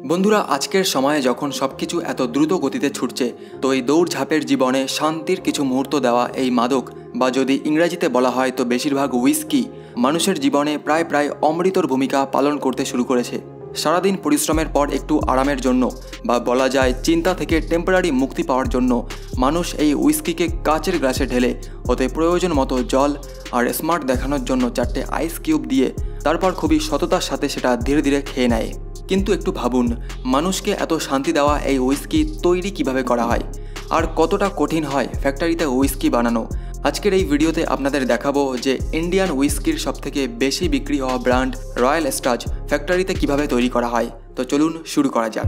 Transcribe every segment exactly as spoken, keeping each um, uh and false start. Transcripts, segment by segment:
বন্ধুরা, আজকের সময়ে যখন সবকিছু এত দ্রুত গতিতে ছুটছে, তো এই দৌড়ঝাঁপের জীবনে শান্তির কিছু মুহূর্ত দেওয়া এই মাদক, বা যদি ইংরেজিতে বলা হয় তো বেশিরভাগ হুইস্কি, মানুষের জীবনে প্রায় প্রায় অমৃতর ভূমিকা পালন করতে শুরু করেছে। সারাদিন পরিশ্রমের পর একটু আরামের জন্য, বা বলা যায় চিন্তা থেকে টেম্পোরারি মুক্তি পাওয়ার জন্য, মানুষ এই হুইস্কিকে কাচের গ্লাসে ঢেলে ওতে প্রয়োজন মতো জল আর স্মার্ট দেখানোর জন্য চারটে আইস কিউব দিয়ে তারপর খুবই সততার সাথে সেটা ধীরে ধীরে খেয়ে নেয়। কিন্তু একটু ভাবুন, মানুষকে এত শান্তি দেওয়া এই হুইস্কি তৈরি কিভাবে করা হয়, আর কতটা কঠিন হয় ফ্যাক্টরিতে হুইস্কি বানানো। আজকের এই ভিডিওতে আপনাদের দেখাবো যে ইন্ডিয়ান হুইস্কির সবথেকে বেশি বিক্রি হওয়া ব্র্যান্ড রয়্যাল স্টাজ ফ্যাক্টরিতে কিভাবে তৈরি করা হয়। তো চলুন শুরু করা যাক।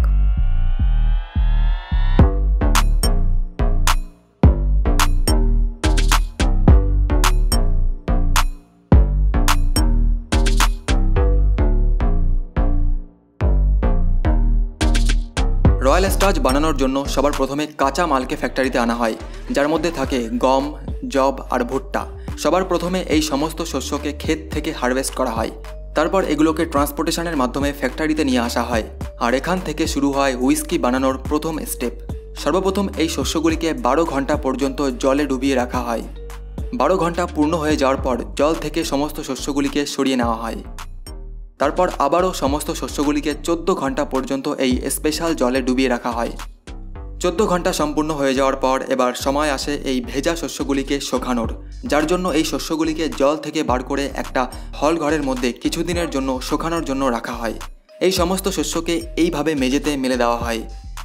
রয়্যাল স্টাজ বানানোর জন্য সবার প্রথমে কাঁচা মালকে ফ্যাক্টরিতে আনা হয়, যার মধ্যে থাকে গম, জব আর ভুট্টা। সবার প্রথমে এই সমস্ত শস্যকে ক্ষেত থেকে হারভেস্ট করা হয়, তারপর এগুলোকে ট্রান্সপোর্টেশনের মাধ্যমে ফ্যাক্টরিতে নিয়ে আসা হয়, আর এখান থেকে শুরু হয় হুইস্কি বানানোর প্রথম স্টেপ। সর্বপ্রথম এই শস্যগুলিকে বারো ঘন্টা পর্যন্ত জলে ডুবিয়ে রাখা হয়। বারো ঘন্টা পূর্ণ হয়ে যাওয়ার পর জল থেকে সমস্ত শস্যগুলিকে সরিয়ে নেওয়া হয়। তারপর আবারও সমস্ত শস্যগুলিকে চোদ্দো ঘন্টা পর্যন্ত এই স্পেশাল জলে ডুবিয়ে রাখা হয়। চোদ্দো ঘন্টা সম্পূর্ণ হয়ে যাওয়ার পর এবার সময় আসে এই ভেজা শস্যগুলিকে শোকানোর, যার জন্য এই শস্যগুলিকে জল থেকে বার করে একটা হল ঘরের মধ্যে কিছুদিনের জন্য শোকানোর জন্য রাখা হয়। এই সমস্ত শস্যকে এইভাবে মেঝেতে মেলে দেওয়া হয়।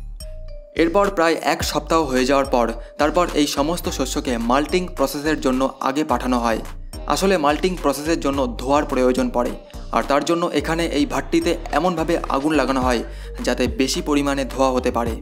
এরপর প্রায় এক সপ্তাহ হয়ে যাওয়ার পর তারপর এই সমস্ত শস্যকে মাল্টিং প্রসেসের জন্য আগে পাঠানো হয়। আসলে মাল্টিং প্রসেসের জন্য ধোয়ার প্রয়োজন পড়ে, আর তার জন্য এখানে এই ভাট্টিতে এমনভাবে আগুন লাগানো হয় যাতে বেশি পরিমাণে ধোঁয়া হতে পারে।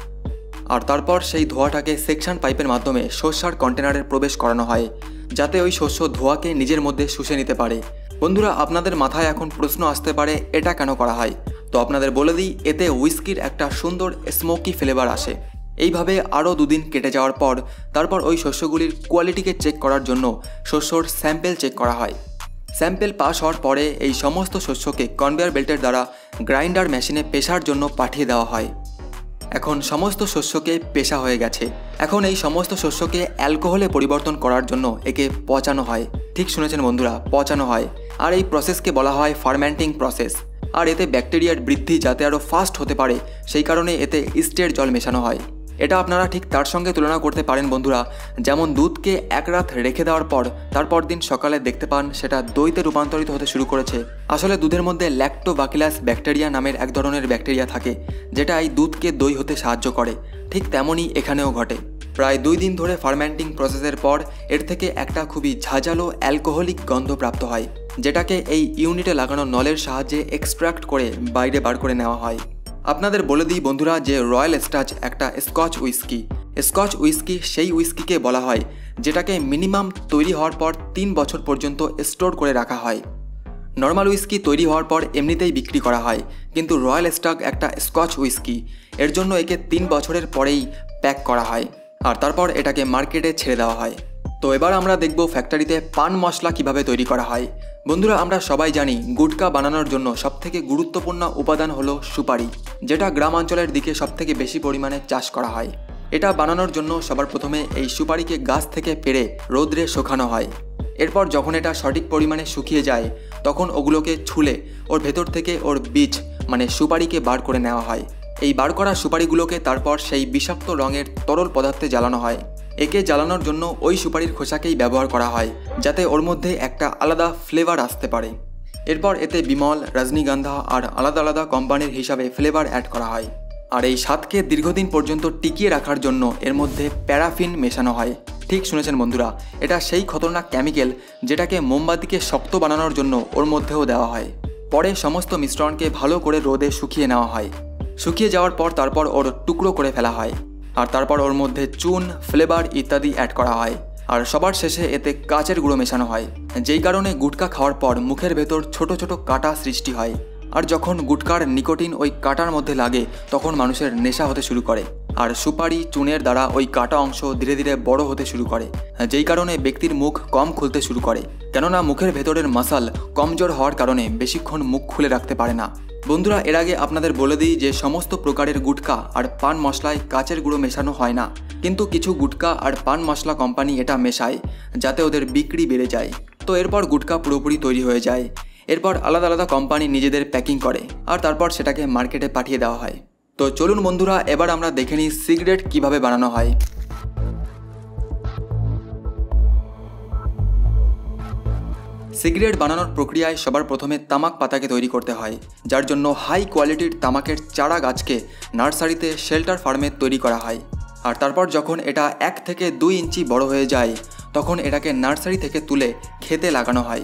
আর তারপর সেই ধোঁয়াটাকে সেকশন পাইপের মাধ্যমে শস্যার কন্টেনারে প্রবেশ করানো হয়, যাতে ওই শস্য ধোঁয়াকে নিজের মধ্যে শুষে নিতে পারে। বন্ধুরা, আপনাদের মাথায় এখন প্রশ্ন আসতে পারে এটা কেন করা হয়। তো আপনাদের বলে দিই, এতে হুইস্কির একটা সুন্দর স্মোকি ফ্লেভার আসে। এইভাবে আরও দুদিন কেটে যাওয়ার পর তারপর ওই শস্যগুলির কোয়ালিটিকে চেক করার জন্য শস্যর স্যাম্পেল চেক করা হয়। স্যাম্পেল পাস হওয়ার পরে এই সমস্ত শস্যকে কনভেয়ার বেল্টের দ্বারা গ্রাইন্ডার মেশিনে পেশার জন্য পাঠিয়ে দেওয়া হয়। এখন সমস্ত শস্যকে পেশা হয়ে গেছে। এখন এই সমস্ত শস্যকে অ্যালকোহলে পরিবর্তন করার জন্য একে পচানো হয়। ঠিক শুনেছেন বন্ধুরা, পচানো হয়। আর এই প্রসেসকে বলা হয় ফার্মেন্টিং প্রসেস। আর এতে ব্যাকটেরিয়ার বৃদ্ধি যাতে আরও ফাস্ট হতে পারে, সেই কারণে এতে ইস্টের জল মেশানো হয়। এটা আপনারা ঠিক তার সঙ্গে তুলনা করতে পারেন বন্ধুরা, যেমন দুধকে এক রাত রেখে দেওয়ার পর তারপর দিন সকালে দেখতে পান সেটা দইতে রূপান্তরিত হতে শুরু করেছে। আসলে দুধের মধ্যে ল্যাক্টোবাকিলাস ব্যাকটেরিয়া নামের এক ধরনের ব্যাকটেরিয়া থাকে, যেটা এই দুধকে দই হতে সাহায্য করে। ঠিক তেমনই এখানেও ঘটে। প্রায় দুই দিন ধরে ফার্মেন্টিং প্রসেসের পর এর থেকে একটা খুবই ঝাঁঝালো অ্যালকোহলিক গন্ধ প্রাপ্ত হয়, যেটাকে এই ইউনিটে লাগানো নলের সাহায্যে এক্সট্র্যাক্ট করে বাইরে বার করে নেওয়া হয়। আপনাদের বলে দিই বন্ধুরা যে রয়্যাল স্টাজ একটা স্কচ হুইস্কি। স্কচ হুইস্কি সেই হুইস্কিকে বলা হয় যেটাকে মিনিমাম তৈরি হওয়ার পর তিন বছর পর্যন্ত স্টোর করে রাখা হয়। নর্মাল হুইস্কি তৈরি হওয়ার পর এমনিতেই বিক্রি করা হয়, কিন্তু রয়্যাল স্টাগ একটা স্কচ হুইস্কি, এর জন্য একে তিন বছরের পরেই প্যাক করা হয়, আর তারপর এটাকে মার্কেটে ছেড়ে দেওয়া হয়। তো এবার আমরা দেখব ফ্যাক্টরিতে পান মশলা কিভাবে তৈরি করা হয়। বন্ধুরা, আমরা সবাই জানি গুটকা বানানোর জন্য সবথেকে গুরুত্বপূর্ণ উপাদান হলো সুপারি, যেটা গ্রামাঞ্চলের দিকে সবথেকে বেশি পরিমাণে চাষ করা হয়। এটা বানানোর জন্য সবার প্রথমে এই সুপারিকে গাছ থেকে পেড়ে রোদ্রে শুকানো হয়। এরপর যখন এটা সঠিক পরিমাণে শুকিয়ে যায় তখন ওগুলোকে ছুলে ওর ভেতর থেকে ওর বীজ মানে সুপারিকে বার করে নেওয়া হয়। এই বার করা সুপারিগুলোকে তারপর সেই বিষাক্ত রঙের তরল পদার্থে জ্বালানো হয়। একে জ্বালানোর জন্য ওই সুপারির খোসাকেই ব্যবহার করা হয়, যাতে ওর মধ্যে একটা আলাদা ফ্লেভার আসতে পারে। এরপর এতে বিমল, রজনীগন্ধা আর আলাদা আলাদা কোম্পানির হিসাবে ফ্লেভার অ্যাড করা হয়। আর এই স্বাদকে দীর্ঘদিন পর্যন্ত টিকিয়ে রাখার জন্য এর মধ্যে প্যারাফিন মেশানো হয়। ঠিক শুনেছেন বন্ধুরা, এটা সেই খতরনাক কেমিক্যাল যেটাকে মোমবাতিকে শক্ত বানানোর জন্য ওর মধ্যেও দেওয়া হয়। পরে সমস্ত মিশ্রণকে ভালো করে রোদে শুকিয়ে নেওয়া হয়। শুকিয়ে যাওয়ার পর তারপর ওর টুকরো করে ফেলা হয়, আর তারপর ওর মধ্যে চুন, ফ্লেভার ইত্যাদি অ্যাড করা হয়। আর সবার শেষে এতে কাচের গুঁড়ো মেশানো হয়, যেই কারণে গুটকা খাওয়ার পর মুখের ভেতর ছোট ছোট কাঁটা সৃষ্টি হয়। আর যখন গুটকার নিকোটিন ওই কাঁটার মধ্যে লাগে তখন মানুষের নেশা হতে শুরু করে, আর সুপারি চুনের দ্বারা ওই কাটা অংশ ধীরে ধীরে বড় হতে শুরু করে, যেই কারণে ব্যক্তির মুখ কম খুলতে শুরু করে, কেননা মুখের ভেতরের মাসল কমজোর হওয়ার কারণে বেশিক্ষণ মুখ খুলে রাখতে পারে না। বন্ধুরা, এর আগে আপনাদের বলে দিই যে সমস্ত প্রকারের গুটকা আর পান মশলায় কাচের গুঁড়ো মেশানো হয় না, কিন্তু কিছু গুটকা আর পান মশলা কোম্পানি এটা মেশায় যাতে ওদের বিক্রি বেড়ে যায়। তো এরপর গুটকা পুরোপুরি তৈরি হয়ে যায়। এরপর আলাদা আলাদা কোম্পানি নিজেদের প্যাকিং করে আর তারপর সেটাকে মার্কেটে পাঠিয়ে দেওয়া হয়। তো চলুন বন্ধুরা, এবার আমরা দেখে নিই সিগারেট কীভাবে বানানো হয়। সিগারেট বানানোর প্রক্রিয়ায় সবার প্রথমে তামাক পাতাকে তৈরি করতে হয়, যার জন্য হাই কোয়ালিটির তামাকের চারা গাছকে নার্সারিতে শেল্টার ফার্মে তৈরি করা হয়। আর তারপর যখন এটা এক থেকে দুই ইঞ্চি বড় হয়ে যায় তখন এটাকে নার্সারি থেকে তুলে খেতে লাগানো হয়।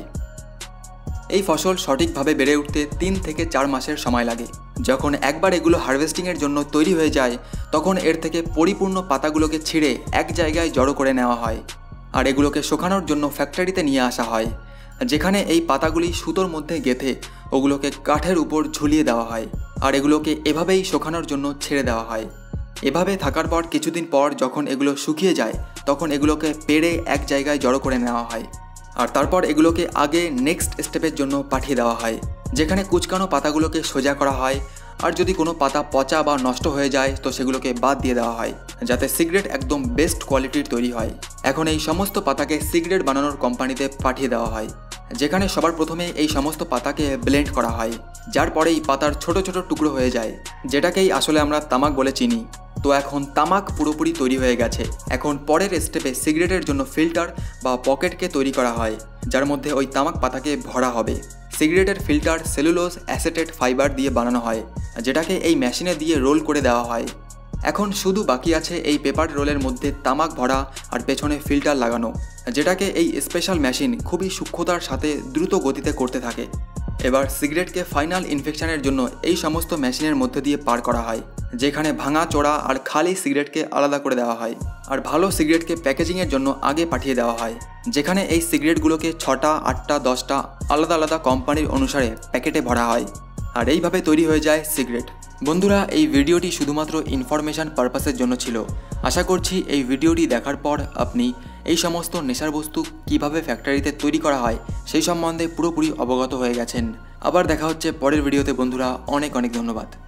এই ফসল সঠিকভাবে বেড়ে উঠতে তিন থেকে চার মাসের সময় লাগে। যখন একবার এগুলো হারভেস্টিংয়ের জন্য তৈরি হয়ে যায় তখন এর থেকে পরিপূর্ণ পাতাগুলোকে ছিঁড়ে এক জায়গায় জড়ো করে নেওয়া হয় আর এগুলোকে শুকানোর জন্য ফ্যাক্টরিতে নিয়ে আসা হয়, যেখানে এই পাতাগুলি সুতোর মধ্যে গেঁথে ওগুলোকে কাঠের উপর ঝুলিয়ে দেওয়া হয় আর এগুলোকে এভাবেই শুকানোর জন্য ছেড়ে দেওয়া হয়। এভাবে থাকার পর কিছুদিন পর যখন এগুলো শুকিয়ে যায় তখন এগুলোকে পেড়ে এক জায়গায় জড়ো করে নেওয়া হয় আর তারপর এগুলোকে আগে নেক্সট স্টেপের জন্য পাঠিয়ে দেওয়া হয়, যেখানে কুচকানো পাতাগুলোকে সোজা করা হয় আর যদি কোনো পাতা পচা বা নষ্ট হয়ে যায় তো সেগুলোকে বাদ দিয়ে দেওয়া হয়, যাতে সিগারেট একদম বেস্ট কোয়ালিটির তৈরি হয়। এখন এই সমস্ত পাতাকে সিগারেট বানানোর কোম্পানিতে পাঠিয়ে দেওয়া হয়, যেখানে সবার প্রথমে এই সমস্ত পাতাকে ব্লেন্ড করা হয়, যার পরেই পাতার ছোট ছোট টুকরো হয়ে যায়, যেটাকেই আসলে আমরা তামাক বলে চিনি। তো এখন তামাক পুরোপুরি তৈরি হয়ে গেছে। এখন পরের স্টেপে সিগারেটের জন্য ফিল্টার বা পকেটকে তৈরি করা হয়, যার মধ্যে ওই তামাক পাতাকে ভরা হবে। সিগারেটের ফিল্টার সেলুলোজ অ্যাসেটেট ফাইবার দিয়ে বানানো হয়, যেটাকে এই মেশিনে দিয়ে রোল করে দেওয়া হয়। এখন শুধু বাকি আছে এই পেপার রোলের মধ্যে তামাক ভরা আর পেছনে ফিল্টার লাগানো, যেটাকে এই স্পেশাল মেশিন খুবই সূক্ষ্মতার সাথে দ্রুত গতিতে করতে থাকে। এবার সিগারেটকে ফাইনাল ইনফেকশনের জন্য এই সমস্ত মেশিনের মধ্যে দিয়ে পার করা হয়, যেখানে ভাঙা চোরা আর খালি সিগারেটকে আলাদা করে দেওয়া হয় আর ভালো সিগারেটকে প্যাকেজিংয়ের জন্য আগে পাঠিয়ে দেওয়া হয়, যেখানে এই সিগারেটগুলোকে ছটা আটটা দশটা আলাদা আলাদা কোম্পানির অনুসারে প্যাকেটে ভরা হয় আর এইভাবে তৈরি হয়ে যায় সিগারেট। বন্ধুরা, এই ভিডিওটি শুধুমাত্র ইনফরমেশন পারপাসের জন্য ছিল। আশা করছি এই ভিডিওটি দেখার পর আপনি এই সমস্ত নেশার বস্তু কিভাবে ফ্যাক্টরিতে তৈরি করা হয় সেই সম্বন্ধে পুরোপুরি অবগত হয়ে গেছেন। আবার দেখা হচ্ছে পরের ভিডিওতে বন্ধুরা, অনেক অনেক ধন্যবাদ।